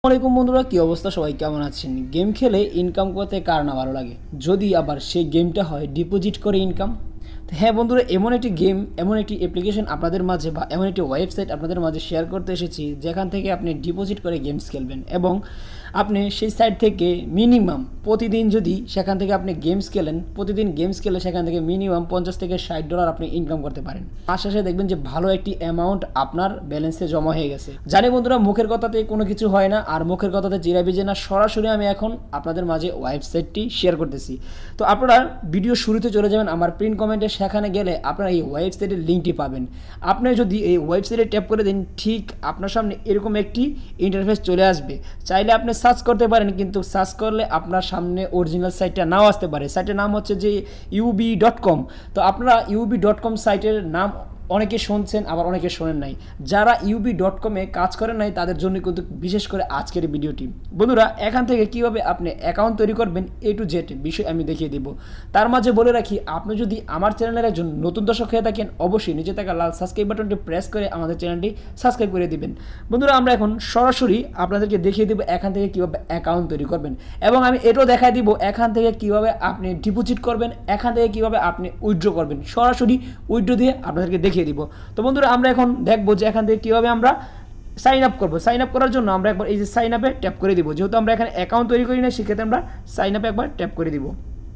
আসসালামাইকুম বন্ধুরা, কি অবস্থা? সবাই কেমন আছেন? গেম খেলে ইনকাম করতে কার না ভালো লাগে, যদি আবার সেই গেমটা হয় ডিপোজিট করে ইনকাম। তো হ্যাঁ বন্ধুরা, এমন একটি গেম, এমন একটি অ্যাপ্লিকেশন আপনাদের মাঝে বা এমন একটি ওয়েবসাইট আপনাদের মাঝে শেয়ার করতে এসেছি, যেখান থেকে আপনি ডিপোজিট করে গেমস খেলবেন এবং আপনি সেই সাইট থেকে মিনিমাম প্রতিদিন যদি সেখান থেকে আপনি গেমস খেলেন, প্রতিদিন গেমস খেলে সেখান থেকে মিনিমাম $50 থেকে $60 আপনি ইনকাম করতে পারেন। মাস শেষে দেখবেন যে ভালো একটি অ্যামাউন্ট আপনার ব্যালেন্সে জমা হয়ে গেছে। জানি বন্ধুরা, মুখের কথাতে কোনো কিছু হয় না, আর মুখের কথাতে চিরাবিজে না। সরাসরি আমি এখন আপনাদের মাঝে ওয়েবসাইটটি শেয়ার করতেছি। তো আপনারা ভিডিও শুরুতে চলে যাবেন আমার পিন কমেন্টে, সেখানে গেলে আপনারা এই ওয়েবসাইটের লিঙ্কটি পাবেন। আপনি যদি এই ওয়েবসাইটে ট্যাপ করে দেন, ঠিক আপনার সামনে এরকম একটি ইন্টারফেস চলে আসবে। চাইলে আপনি সার্চ করতে পারেন, কিন্তু সার্চ করলে আপনার সামনে অরিজিনাল সাইটটা নাও আসতে পারে। সাইটের নাম হচ্ছে যে UB.com। তো আপনারা UB.com সাইটের নাম অনেকে শুনছেন, আবার অনেকে শোনেন নাই। যারা UB.com-এ কাজ করেন নাই তাদের জন্য কিন্তু বিশেষ করে আজকের ভিডিওটি। বন্ধুরা, এখান থেকে কীভাবে আপনি অ্যাকাউন্ট তৈরি করবেন A to Z বিষয় আমি দেখিয়ে দেব। তার মাঝে বলে রাখি, আপনি যদি আমার চ্যানেলের একজন নতুন দর্শক হয়ে থাকেন, অবশ্যই নিচে থাকা লাল সাবস্ক্রাইব বাটনটি প্রেস করে আমাদের চ্যানেলটি সাবস্ক্রাইব করে দিবেন। বন্ধুরা, আমরা এখন সরাসরি আপনাদেরকে দেখিয়ে দেবো এখান থেকে কীভাবে অ্যাকাউন্ট তৈরি করবেন, এবং আমি এটাও দেখাই দিব এখান থেকে কীভাবে আপনি ডিপোজিট করবেন, এখান থেকে কীভাবে আপনি উইথড্র করবেন। সরাসরি উইথড্র দিয়ে আপনাদেরকে দেখিয়ে দিব। তো বন্ধুরা, আমরা এখন দেখবো যে এখান থেকে কীভাবে আমরা সাইন আপ করবো। সাইন আপ করার জন্য আমরা একবার এই যে সাইন আপে ট্যাপ করে দিব। যেহেতু আমরা এখানে অ্যাকাউন্ট তৈরি করি না, সেক্ষেত্রে আমরা সাইন আপে একবার ট্যাপ করে দিব।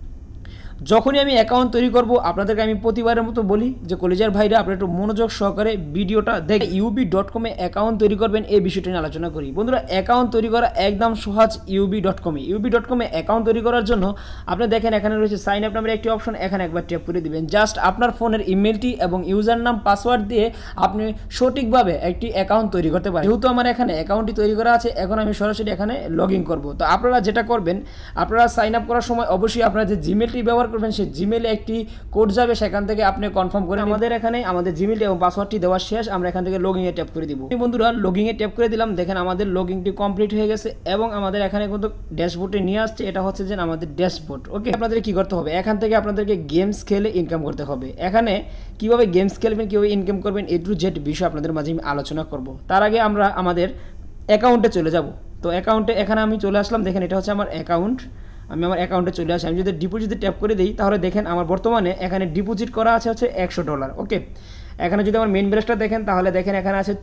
যখনই আমি অ্যাকাউন্ট তৈরি করব, আপনাদেরকে আমি প্রতিবারের মতো বলি যে কলেজের ভাইরা আপনারা একটু মনোযোগ সহকারে ভিডিওটা দেখে UB.com-এ অ্যাকাউন্ট তৈরি করবেন এই বিষয়টা নিয়ে আলোচনা করি। বন্ধুরা, অ্যাকাউন্ট তৈরি করা একদম সহজ UB.com-এ। UB.com-এ অ্যাকাউন্ট তৈরি করার জন্য আপনি দেখেন এখানে রয়েছে সাইন আপ নামের একটি অপশন, এখানে একবার ট্যাপ করে দিবেন। জাস্ট আপনার ফোনের ইমেলটি এবং ইউজার নাম পাসওয়ার্ড দিয়ে আপনি সঠিকভাবে একটি অ্যাকাউন্ট তৈরি করতে পারেন। যেহেতু আমার এখানে অ্যাকাউন্টটি তৈরি করা আছে, এখন আমি সরাসরি এখানে লগ ইন করবো। তো আপনারা যেটা করবেন, আপনারা সাইন আপ করার সময় অবশ্যই আপনারা যে জিমেলটি ব্যবহার করবেন, সেই জিমেলে একটি কোড যাবে, সেখান থেকে আপনি কনফার্ম করে আমাদের এখানে আমাদের জিমেলটি এবং পাসওয়ার্ডটি দেওয়া শেষ। আমরা এখান থেকে লগইনে ট্যাপ করে দিব। বন্ধুরা, লগইনে ট্যাপ করে দিলাম। দেখেন আমাদের লগইনটি কমপ্লিট হয়ে গেছে এবং আমাদের এখানে কিন্তু ড্যাশবোর্ডে নিয়ে আসছে। এটা হচ্ছে যে আমাদের ড্যাশবোর্ড। ওকে, আপনাদের কি করতে হবে, এখান থেকে আপনাদেরকে গেমস খেলে ইনকাম করতে হবে। এখানে কিভাবে গেমস খেলবেন, কিভাবে ইনকাম করবেন, A to Z বিষয় আপনাদের মাঝে আমি আলোচনা করব। তার আগে আমরা আমাদের অ্যাকাউন্টে চলে যাব। তো অ্যাকাউন্টে এখানে আমি চলে আসলাম। দেখেন এটা হচ্ছে আমার অ্যাকাউন্ট। আমি আমার অ্যাকাউন্টে চলে আসি। আমি যদি ডিপোজিটে ট্যাপ করে দিই, তাহলে দেখেন আমার বর্তমানে এখানে ডিপোজিট করা আছে হচ্ছে $100। ওকে, এখানে যদি আমার মেন ব্যালেন্সটা দেখেন, তাহলে দেখেন এখানে আছে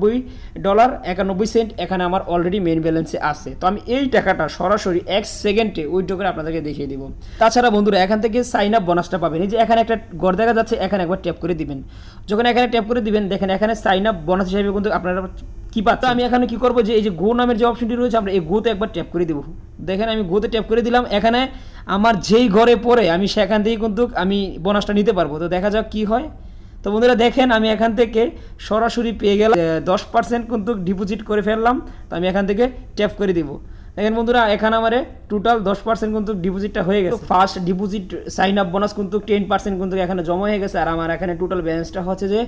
$93.91। এখানে আমার অলরেডি মেন ব্যালেন্সে আছে। তো আমি এই টাকাটা সরাসরি 1 সেকেন্ডে উইথড্র করে আপনাদেরকে দেখিয়ে দিব। তাছাড়া বন্ধুরা, এখান থেকে সাইন আপ বোনাসটা পাবেন। এই যে এখানে একটা ঘর দেখা যাচ্ছে, এখানে একবার ট্যাপ করে দিবেন। যখন এখানে ট্যাপ করে দিবেন, দেখেন এখানে সাইন আপ বোনাস হিসেবে কিন্তু আপনারা কি পাচ্ছেন। আমি এখানে কি করবো, যে এই যে গো নামের যে অপশনটি রয়েছে, আমরা এই গোতে একবার ট্যাপ করে দিব। দেখেন আমি গোতে ট্যাপ করে দিলাম। এখানে আমার যেই ঘরে পড়ে আমি সেখান থেকেই কিন্তু আমি বোনাসটা নিতে পারবো। তো দেখা যাক কি হয়। তো বন্ধুরা দেখেন, আমি এখান থেকে সরাসরি পেয়ে গেলাম 10% কিন্তু ডিপোজিট করে ফেললাম। তো আমি এখান থেকে ট্যাপ করে দিব। দেখেন বন্ধুরা, এখানে আমার টোটাল 10% কিন্তু ডিপোজিটটা হয়ে গেছে। First deposit sign up bonus কিন্তু 10% কিন্তু এখানে জমা হয়ে গেছে। আর আমার এখানে টোটাল ব্যালেন্সটা হচ্ছে যে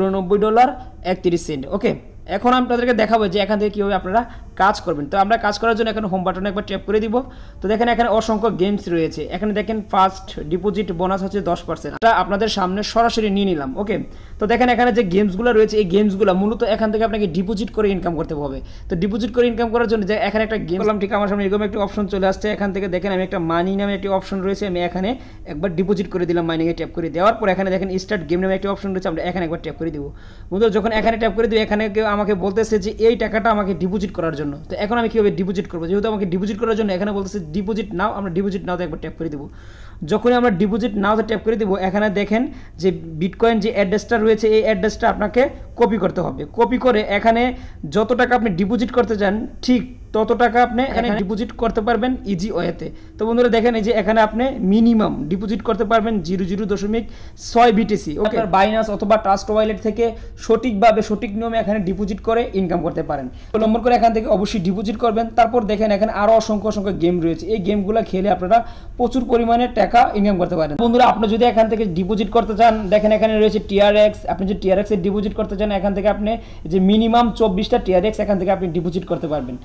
$94.31। ওকে, এখন আপনাদেরকে দেখাবো যে এখান থেকে কীভাবে আপনারা কাজ করবেন। তো আমরা কাজ করার জন্য এখানে হোম বাটনে একবার ট্যাপ করে দিব। তো দেখেন এখানে অসংখ্য গেমস রয়েছে। এখানে দেখেন ফার্স্ট ডিপোজিট বোনাস হচ্ছে 10%। এটা আপনাদের সামনে সরাসরি নিয়ে নিলাম। ওকে, তো দেখেন এখানে যে গেমসগুলো রয়েছে, এই গেমসগুলো মূলত এখান থেকে আপনাকে ডিপোজিট করে ইনকাম করতে হবে। তো ডিপোজিট করে ইনকাম করার জন্য যে এখানে একটা গেম করলাম, ঠিক আমার সামনে এরকম একটা অপশন চলে আসছে। এখান থেকে দেখেন আমি একটা মানি নামে একটি অপশন রয়েছে, আমি এখানে একবার ডিপোজিট করে দিলাম। মাইনিংয়ে ট্যাপ করে দেওয়ার পর এখানে দেখেন স্টার্ট গেম নামে একটি অপশন রয়েছে, আমরা এখানে একবার ট্যাপ করে দিব। বন্ধুরা, যখন এখানে ট্যাপ করে দিব, এখানে কেউ আমাকে বলতেছে যে এই টাকাটা আমাকে ডিপোজিট করার জন্য। তো এখন আমি কীভাবে ডিপোজিট করবো, যেহেতু আমাকে ডিপোজিট করার জন্য এখানে বলতেছে ডিপোজিট নাও, আমরা ডিপোজিট নাওতে একবার ট্যাপ করে দেবো। যখনই আমরা ডিপোজিট নাওতে ট্যাপ করে দেবো, এখানে দেখেন যে বিটকয়েন যে অ্যাড্রেসটা রয়েছে, এই অ্যাড্রেসটা আপনাকে কপি করতে হবে। কপি করে এখানে যত টাকা আপনি ডিপোজিট করতে চান, ঠিক তত টাকা আপনি এখানে ডিপোজিট করতে পারবেন ইজি ওয়েতে। তো বন্ধুরা দেখেন, এই যে এখানে আপনি মিনিমাম ডিপোজিট করতে পারবেন 0.06 BTC। ওকে, বাইনান্স অথবা ট্রাস্ট ওয়ালেট থেকে সঠিকভাবে সঠিক নিয়মে এখানে ডিপোজিট করে ইনকাম করতে পারেন। নম্বর করে এখান থেকে অবশ্যই ডিপোজিট করবেন। তারপর দেখেন এখানে আরও অসংখ্য গেম রয়েছে। এই গেমগুলো খেলে আপনারা প্রচুর পরিমাণে টাকা ইনকাম করতে পারেন। বন্ধুরা, আপনি যদি এখান থেকে ডিপোজিট করতে চান, দেখেন এখানে রয়েছে TRX। আপনি যদি TRX এর ডিপোজিট করতে চান, এখান থেকে আপনি যে মিনিমাম 24টা TRX এখান থেকে আপনি ডিপোজিট করতে পারবেন। মানে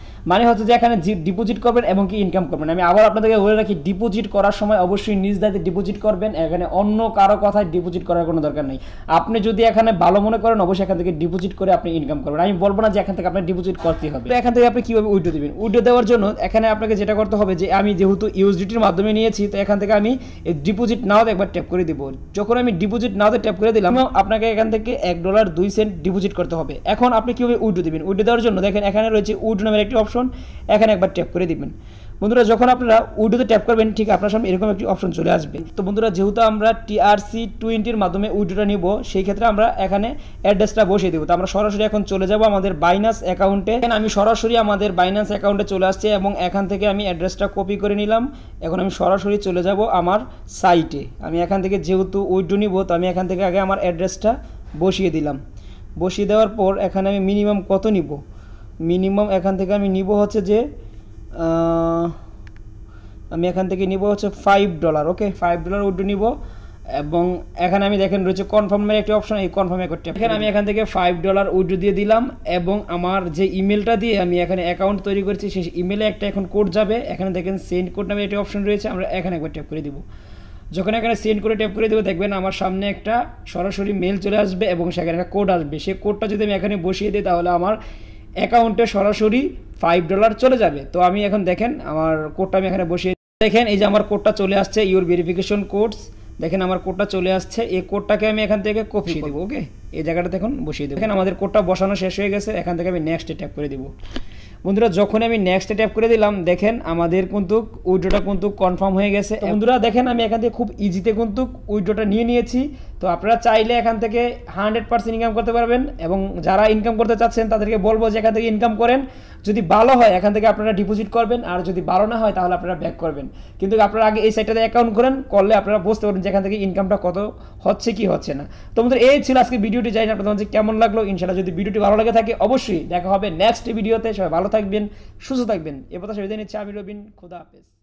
মানে হচ্ছে যে এখানে ডিপোজিট করবেন এবং কি ইনকাম করবেন। আমি আবার আপনাদেরকে বলে রাখি, ডিপোজিট করার সময় অবশ্যই নিজ দায়িত্বে ডিপোজিট করবেন, এখানে অন্য কারো কথায় ডিপোজিট করার কোনো দরকার নেই। আপনি যদি এখানে ভালো মনে করেন অবশ্যই এখান থেকে ডিপোজিট করে আপনি ইনকাম করবেন, আমি বলবো না যে এখান থেকে আপনার ডিপোজিট করতে হবে। তো এখান থেকে আপনি কীভাবে উইথড্র দেবেন, উইথড্র দেওয়ার জন্য এখানে আপনাকে যেটা করতে হবে যে আমি যেহেতু ইউএসডিটির মাধ্যমে নিয়েছি, তো এখান থেকে আমি ডিপোজিট নাওতে একবার ট্যাপ করে দিব। যখন আমি ডিপোজিট নাওতে ট্যাপ করে দিলাম, আপনাকে এখান থেকে $1.02 ডিপোজিট করতে হবে। এখন আপনি কীভাবে উইথড্র দেবেন, উইথড্র দেওয়ার জন্য দেখেন এখানে রয়েছে উইথড্র নামের একটি অপশন, এখানে একবার ট্যাপ করে দিবেন। বন্ধুরা যখন আপনারা উইথড্রোতে ট্যাপ করবেন ঠিক আপনার সামনে এরকম একটি অপশন চলে আসবে। তো বন্ধুরা যেহেতু আমরা TRC20 মাধ্যমে উইথড্রোটা নিব, সেই ক্ষেত্রে আমরা এখানে অ্যাড্রেসটা বসিয়ে দেবো। তো আমরা সরাসরি এখন চলে যাব আমাদের বাইন্যান্স অ্যাকাউন্টে। আমি সরাসরি আমাদের বাইন্যান্স অ্যাকাউন্টে চলে আসছি এবং এখান থেকে আমি অ্যাড্রেসটা কপি করে নিলাম। এখন আমি সরাসরি চলে যাব আমার সাইটে। আমি এখান থেকে যেহেতু উইথড্রো নিব, তো আমি এখান থেকে আগে আমার অ্যাড্রেসটা বসিয়ে দিলাম। বসিয়ে দেওয়ার পর এখানে আমি মিনিমাম কত নিব, মিনিমাম এখান থেকে আমি নিব হচ্ছে যে আমি এখান থেকে নিব হচ্ছে $5। ওকে, $5 উইথড্র নিব। এবং এখানে আমি দেখেন রয়েছে কনফার্মের একটি অপশন, এই কনফার্মে করতে এখানে আমি এখান থেকে $5 উইথড্র দিয়ে দিলাম। এবং আমার যে ইমেলটা দিয়ে আমি এখানে অ্যাকাউন্ট তৈরি করেছি সেই ইমেলে একটা এখন কোড যাবে। এখানে দেখেন সেন্ড কোড নামে একটি অপশন রয়েছে, আমরা এখানে একবার ট্যাপ করে দিব। যখন এখানে সেন্ড করে ট্যাপ করে দেবো দেখবেন আমার সামনে একটা সরাসরি মেল চলে আসবে এবং সেখানে একটা কোড আসবে। সেই কোডটা যদি আমি এখানে বসিয়ে দিই তাহলে আমার অ্যাকাউন্টে সরাসরি $5 চলে যাবে। তো আমি এখন দেখেন আমার কোডটা আমি এখানে বসিয়ে দেখেন, এই যে আমার কোডটা চলে আসছে, ইউর ভেরিফিকেশন কোডস। দেখেন আমার কোডটা চলে আসছে, এই কোডটাকে আমি এখান থেকে কপি দেবো। ওকে, এই জায়গাটাতে এখন বসিয়ে দেবো। দেখেন আমাদের কোডটা বসানো শেষ হয়ে গেছে, এখান থেকে আমি নেক্সটে ট্যাপ করে দিব। বন্ধুরা যখন আমি নেক্সটে ট্যাপ করে দিলাম দেখেন আমাদের কিন্তু উইথড্রোটা কিন্তু কনফার্ম হয়ে গেছে। বন্ধুরা দেখেন আমি এখান থেকে খুব ইজিতে কিন্তু উইথড্রোটা নিয়ে নিয়েছি। তো আপনারা চাইলে এখান থেকে 100% ইনকাম করতে পারবেন। এবং যারা ইনকাম করতে চাচ্ছেন তাদেরকে বলবো যে এখান থেকে ইনকাম করেন, যদি ভালো হয় এখান থেকে আপনারা ডিপোজিট করবেন, আর যদি ভালো না হয় তাহলে আপনারা ব্যাক করবেন। কিন্তু আপনারা আগে এই সাইটটাতে অ্যাকাউন্ট করেন, করলে আপনারা বুঝতে পারবেন যে এখান থেকে ইনকামটা কত হচ্ছে কি হচ্ছে না। তো বন্ধুরা এই ছিল আজকে ভিডিওটি, জানি না আপনাদের কেমন লাগলো। ইনশাআল্লাহ যদি ভিডিওটি ভালো লাগে থাকে অবশ্যই দেখা হবে নেক্সট ভিডিওতে। সবাই ভালো থাকবেন, সুস্থ থাকবেন, এ কথা সবাই নিচ্ছে। আমি রবিন, খোদা হাফেজ।